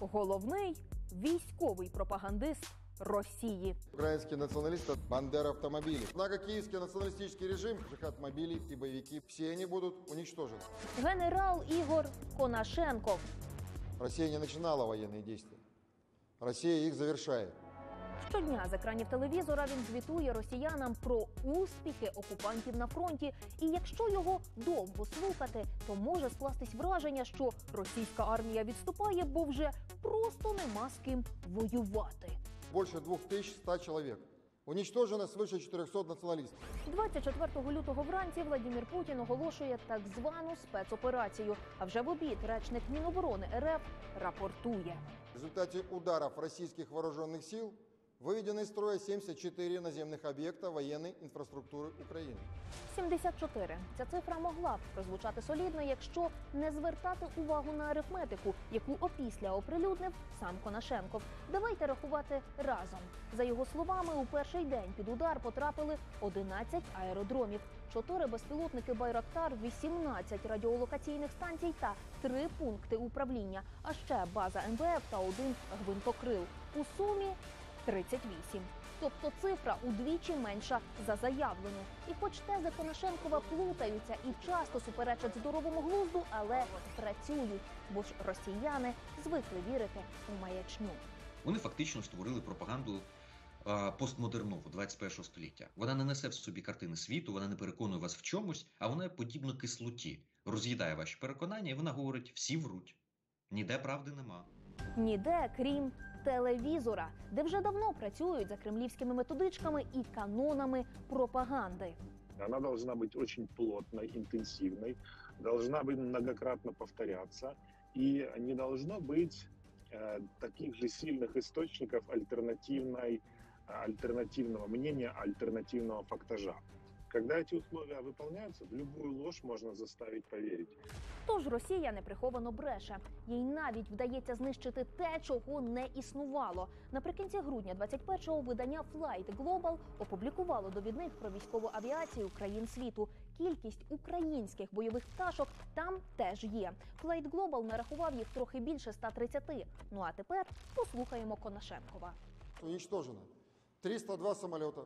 головний військовий пропагандист Росії. Украинские националисты – Бандера автомобилей. Однако киевский националистический режим, джихад-мобили и боевики – все они будут уничтожены. Генерал Ігор Конашенков. Россия не начинала военные действия. Россия их завершает. Щодня з екранів телевізора він звітує росіянам про успіхи окупантів на фронті. І якщо його довго слухати, то може скластись враження, що російська армія відступає, бо вже просто нема з ким воювати. Больше 2100 человек. Уничтожено свыше 400 националистов. 24 лютого вранці Владимир Путін оголошує так звану спецоперацію. А вже в обід речник Міноборони РФ рапортує. В результате ударов российских вооруженных сил выведены из строя 74 наземных объекта военной инфраструктуры Украины. 74. Ця цифра могла б прозвучати солідно, якщо не звертати увагу на арифметику, яку опісля оприлюднив сам Конашенков. Давайте рахувати разом. За його словами, у перший день під удар потрапили 11 аеродромів, 4 безпілотники «Байрактар», 18 радіолокаційних станцій та 3 пункти управління, а ще база МВФ та 1 гвинтокрил. У сумі 38. Тобто цифра удвічі менша за заявлену. І хоч тези Конашенкова плутаються і часто суперечать здоровому глузду, але працюють, бо ж росіяни звикли вірити у маячню. Вони фактично створили пропаганду постмодернову 21 століття. Вона не несе в собі картини світу, вона не переконує вас в чомусь, а вона подібно кислоті. Роз'їдає ваші переконання і вона говорить: всі вруть. Ніде правди нема. Ніде, крім телевізора, де вже давно працюють за кремлівськими методичками і канонами пропаганди. Она должна быть очень плотной, интенсивной, должна быть многократно повторяться, и не должно быть таких же сильных источников альтернативного мнения, альтернативного фактажа. Когда эти условия выполняются, в любую ложь можно заставить поверить. Тож Росія неприховано бреше. Їй навіть вдається знищити те, чого не існувало. Наприкінці грудня 21-го видання Flight Global опублікувало довідник про військову авіацію країн світу. Кількість українських бойових пташок там теж є. Flight Global нарахував їх трохи більше 130. Ну а тепер послухаємо Конашенкова. Уничтожено 302 самолета,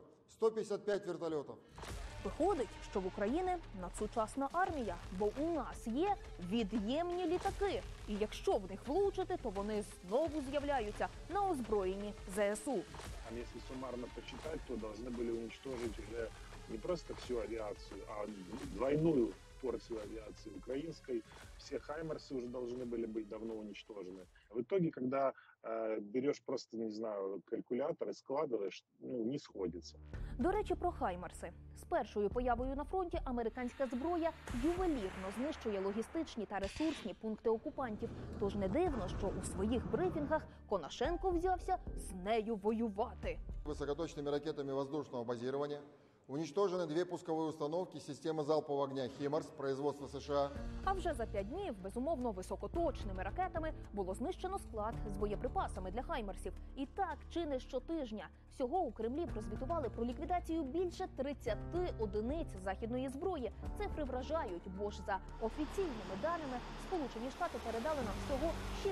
155 вертолетов. Виходить, що в Україні надсучасна армія, бо у нас є від'ємні літаки. І якщо в них влучити, то вони знову з'являються на озброєнні ЗСУ. Если суммарно посчитать, то должны были уничтожить уже не просто всю авиацию, а двойную порцию авиации украинской. Все «Хаймерсы» уже должны были быть давно уничтожены. В итоге, когда берешь просто, не знаю, калькулятор и складываешь, не сходится. До речі, про «Хаймерси». З першою появою на фронті американська зброя ювелірно знищує логістичні та ресурсні пункти окупантів. Тож не дивно, що у своїх брифінгах Конашенко взявся з нею воювати. Высокоточными ракетами воздушного базирования уничтожены 2 пусковые установки системы залпового огня «Химарс» производства США. А вже за 5 днів, безумовно, високоточними ракетами було знищено склад з боєприпасами для «Хаймерсів». І так, чи не щотижня. Всього у Кремлі прозвітували про ліквідацію більше 30 одиниць західної зброї. Цифри вражають, бо ж за офіційними даними Сполучені Штати передали нам всього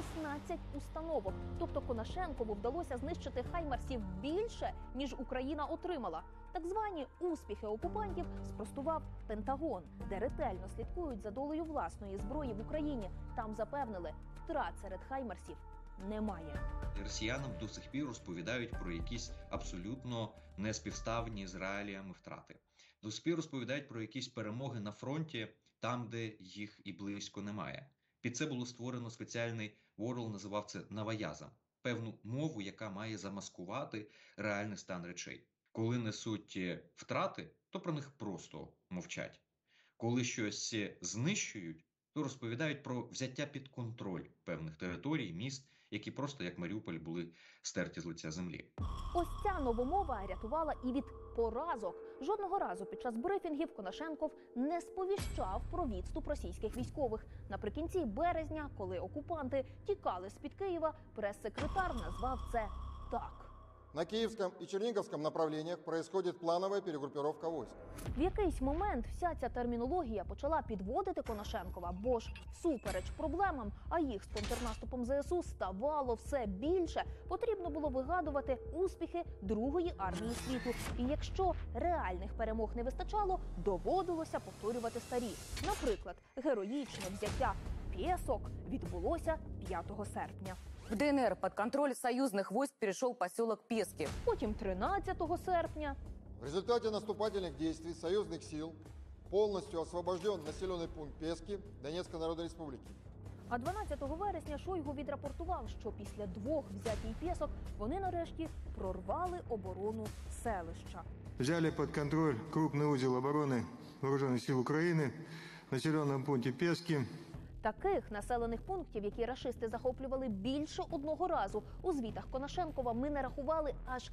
16 установок. Тобто Конашенкову вдалося знищити «Хаймерсів» більше, ніж Україна отримала. Так звані успіхи окупантів спростував Пентагон, де ретельно слідкують за долею власної зброї в Україні. Там запевнили, втрат серед «Хаймерсів» немає. Росіянам до сих пір розповідають про якісь абсолютно неспівставні з реаліями втрати. До сих пір розповідають про якісь перемоги на фронті, там, де їх і близько немає. Під це було створено спеціальний Ворл, називав це «наваязом», певну мову, яка має замаскувати реальний стан речей. Коли несуть втрати, то про них просто мовчать. Коли щось знищують, то розповідають про взяття під контроль певних територій, міст, які просто, як Маріуполь, були стерті з лиця землі. Ось ця новомова рятувала і від поразок. Жодного разу під час брифінгів Конашенков не сповіщав про відступ російських військових. Наприкінці березня, коли окупанти тікали з-під Києва, прес-секретар назвав це так. На Киевском и Черниговском направлениях происходит плановая перегруппировка войск. В якийсь момент вся ця термінологія почала підводити Конашенкова, бо ж всупереч проблемам, а їх з контрнаступом ЗСУ ставало все більше, потрібно було вигадувати успіхи Другої армії світу. І якщо реальних перемог не вистачало, доводилося повторювати старі. Наприклад, героїчне взяття Пєсок відбулося 5 серпня. В ДНР под контроль союзных войск перешел поселок Пески. Потім 13 серпня. В результате наступательных действий союзных сил полностью освобожден населенный пункт Пески Донецкой Народной Республики. А 12 вересня Шойгу відрапортував, що після 2 взятій Пєсок вони нарешті прорвали оборону селища. Взяли под контроль крупный узел обороны Вооруженных сил Украины в населенном пункте Пески. Таких населених пунктів, які рашисти захоплювали більше одного разу, у звітах Конашенкова ми нарахували аж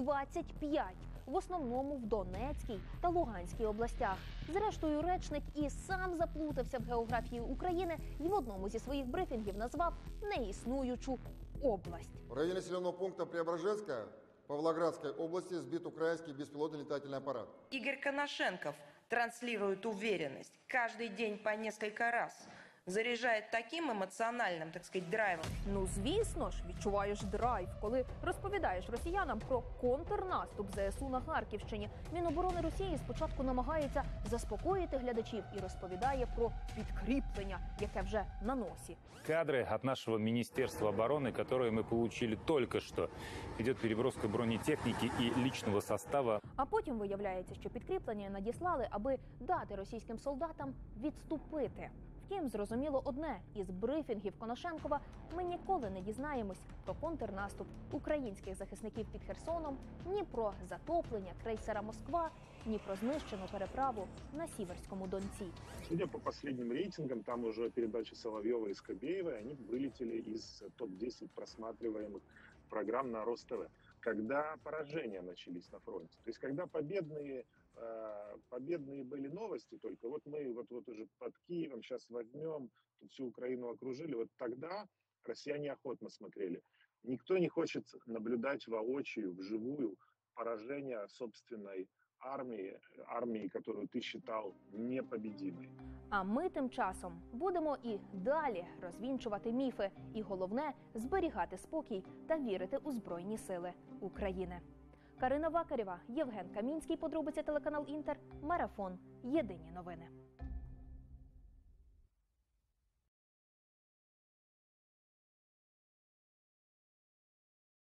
25, в основному в Донецькій та Луганській областях. Зрештою, речник і сам заплутався в географії України і в одному зі своїх брифінгів назвав неіснуючу область. В районе населенного пункта Преображенская Павлоградской области сбит украинский беспилотный летательный аппарат. Игорь Конашенков транслирует уверенность каждый день по несколько раз. Заряжает таким эмоциональным, так сказать, драйвом. Ну, звісно ж, відчуваєш драйв, коли розповідаєш росіянам про контрнаступ ЗСУ на Харківщині. Міноборони Росії спочатку намагається заспокоїти глядачів і розповідає про підкріплення, яке вже на носі. Кадры от нашего Министерства обороны, которые мы получили только что. Идет переброска бронетехники и личного состава. А потім виявляється, що підкріплення надіслали, аби дати російським солдатам відступити. Втім, зрозуміло одне – із брифінгів Конашенкова ми ніколи не дізнаємось про контрнаступ українських захисників під Херсоном, ні про затоплення крейсера «Москва», ні про знищену переправу на Сіверському Донці. Судя по последним рейтингам, там уже передачи Соловьева и Скобеевой, они вылетели из топ-10 просматриваемых программ на Роств. Когда поражения начались на фронте, то есть когда победные были новости, только вот мы вот уже под Киевом сейчас возьмем, тут всю Украину окружили, вот тогда россияне охотно смотрели. Никто не хочет наблюдать воочию, вживую поражение собственной армии, которую ты считал непобедимой. А ми тим часом будемо і далі розвінчувати міфи. І головне – зберігати спокій та вірити у Збройні сили України. Карина Вакарєва, Євген Камінський, подробиці телеканал Інтер, Марафон. Єдині новини.